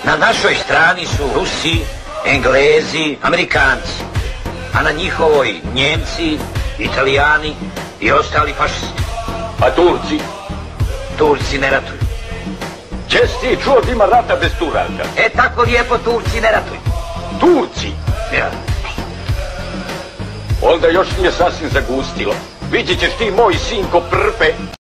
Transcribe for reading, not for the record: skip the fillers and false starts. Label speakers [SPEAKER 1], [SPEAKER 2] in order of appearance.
[SPEAKER 1] Na našoj strani su Rusi, Englezi, Amerikanci, a na njihovoj Njemci, Italijani i ostali fašisti.
[SPEAKER 2] A Turci?
[SPEAKER 1] Turci ne ratuju.
[SPEAKER 2] Čes ti čuo da ima rata bez Turaka?
[SPEAKER 1] E, tako lijepo Turci ne ratuju.
[SPEAKER 2] Turci?
[SPEAKER 1] Ja.
[SPEAKER 2] Onda još nije sasvim zagustilo. Vidjet ćeš ti, moj sinko, prpe.